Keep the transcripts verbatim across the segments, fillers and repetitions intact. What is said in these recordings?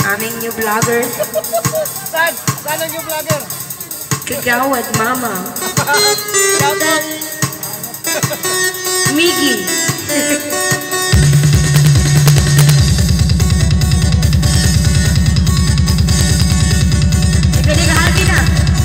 aming new vlogger. Saan? Saan ang new vlogger? Kagawad mama. Shout out. Miggy. Pwede ka hagi na.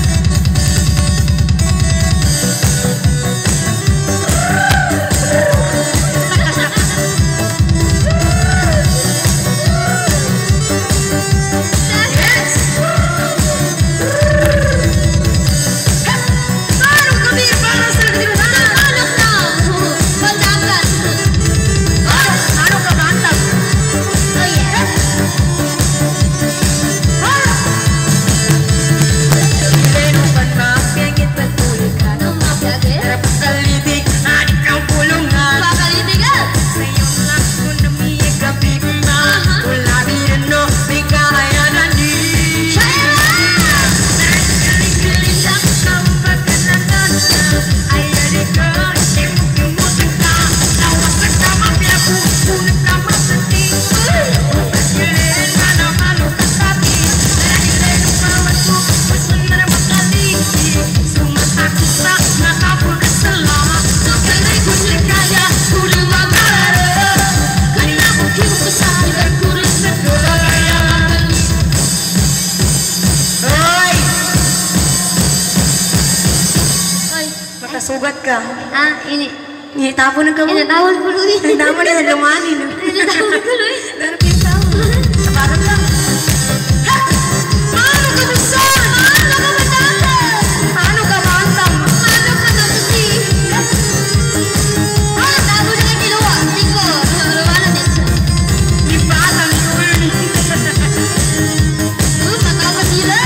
Sugat ka. Ah, ini. Ini tapon ng kamu. Ini tawon ko luwi. Ini tapon na lumanin. Ini tawon ko luwi. Pero pintaw. Sabarang lang. Paano ka busan? Paano ka matapos? Paano ka mantang? Paano ka nabusi? Ah, tabo na yung kiluwa. Tiko, ruwana din. Di ba lang yun? Uh, matapos sila.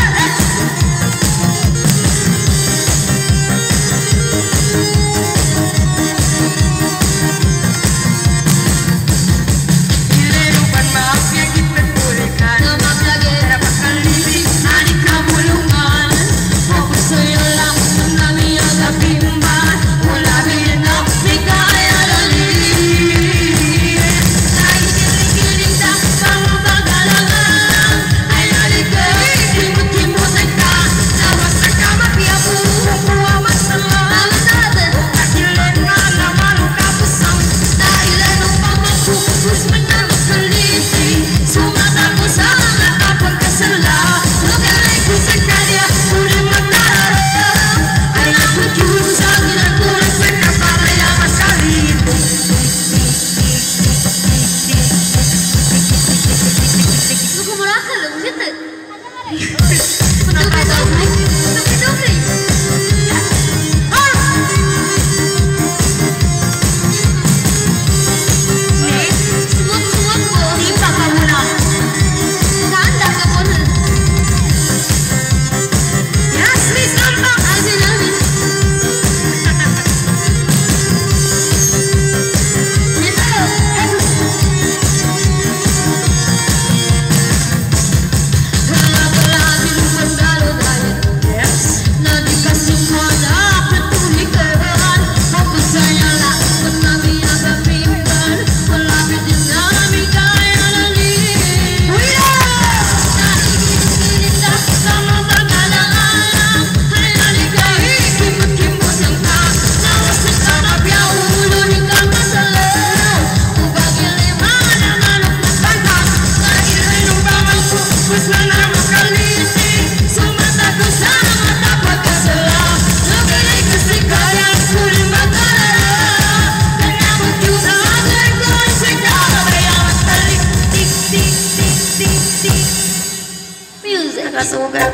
Nasugat.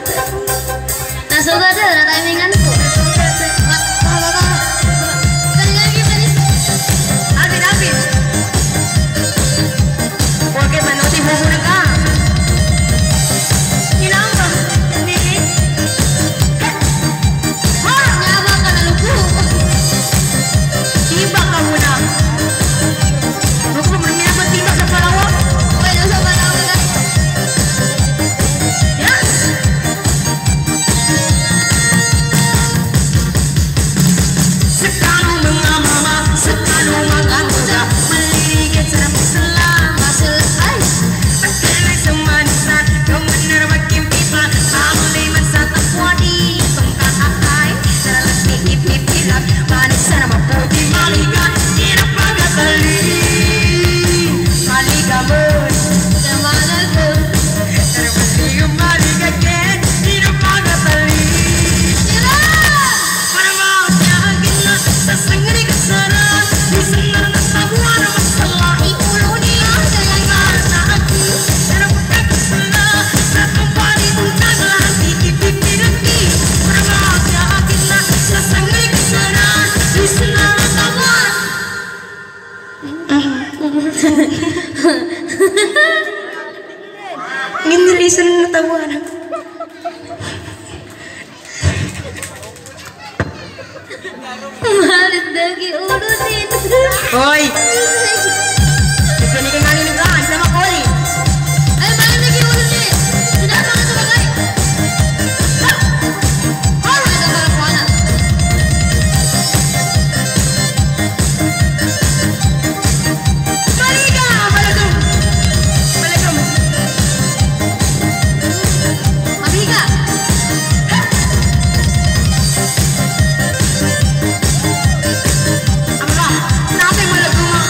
Nasugat deh, ada timingan tuh. Alvin, Alvin. Porque manotin mo muna ka. Kinamba. Hindi. Ha! Nyawa ka na lupo. Tiba ka muna. Huwag mo muna magtiba sa palawa. Pwede sa palawa ka. Yes! isan na tawanan. Malit dagi urusin. Hoy! Hindi ka nalinig ka, hindi na makoli. Ay, malit dagi urusin. Sudah apa ka sabagay? Oh, may kaparapuanan. Malika! Malagom! Malagom! Mabiga. Aba, natin malagom ah.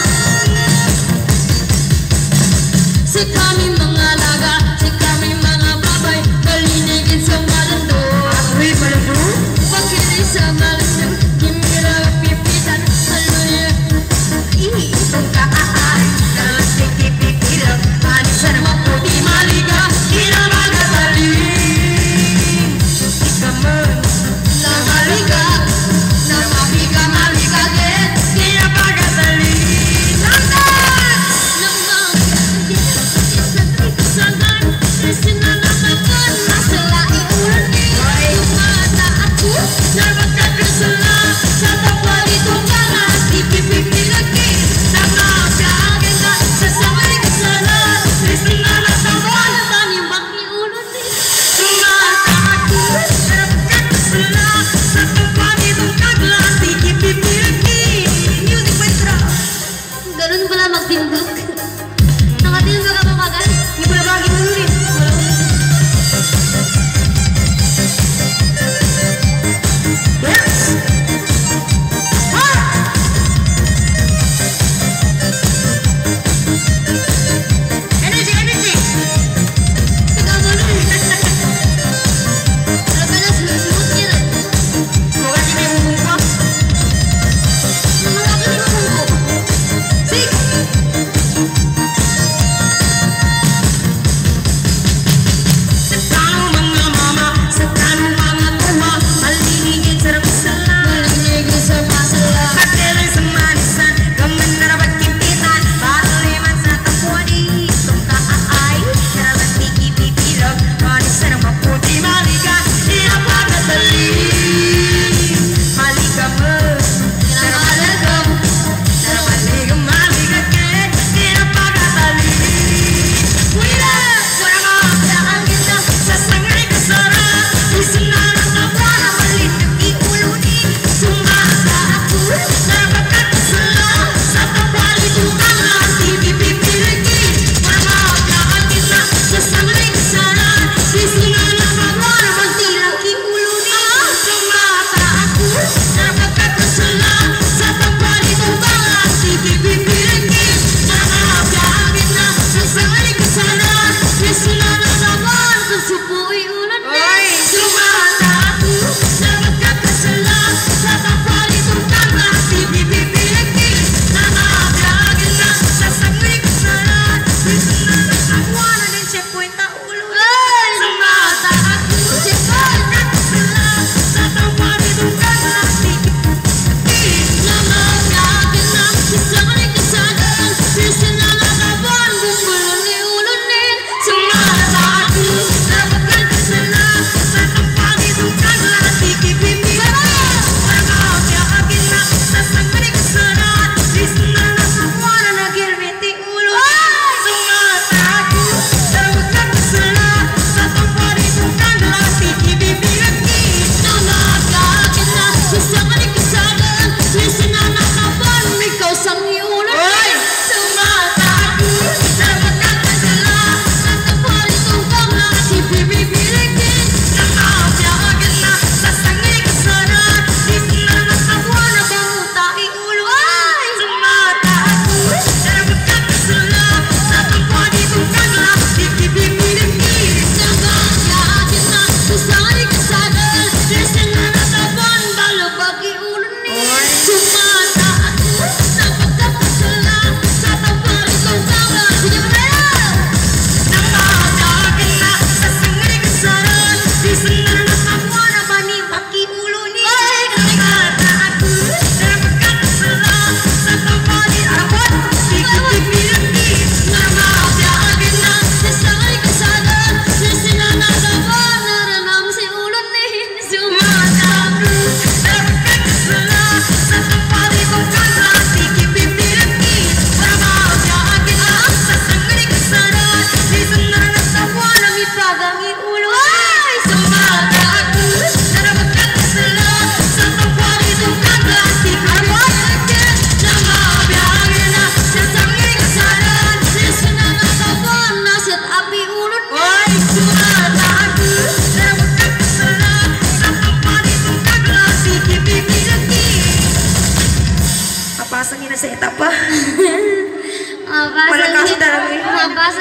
Si kami mga laga, si kami mga babay, kalinigin sa malando. Uy, malagom? Pakinig sa malasang, himira pipitan, hallelujah. Iisang kaaan, nasikipikilang, anisan maputi malika, kinamagataling. Ika man, Namabiga, namabiga, mabiga, get. kinamagataling. Landas! Lamang, hindi na, isa, isa,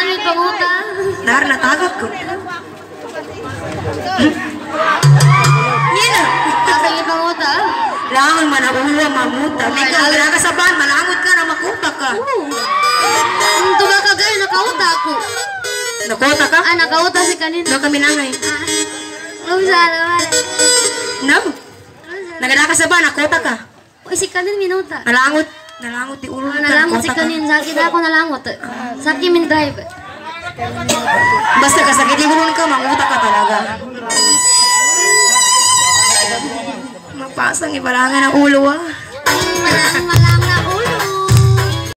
yung panguta. Dar, natagot ko. Nina! Asa yung panguta. Langon man ang uwa, mamuta. May kagala ka sa ban, malangot ka na makuta ka. Ang tuga ka gaya, nakauta ako. Nakota ka? Ah, nakauta si kanina. Doon kami nangay. Ang sana, No? Nagala ka sa ban, nakota ka. Uy, si kanin minuta. Nalangot. Nalangot di ulo Ah, ka. nalangot si nakota ka. kanin. Sakit ako nalangot. Sakit min drive. Basta kasakit yung ulo ka, manguta ka talaga. Mapasang ibalangan ang ulo ah. Malang, malang na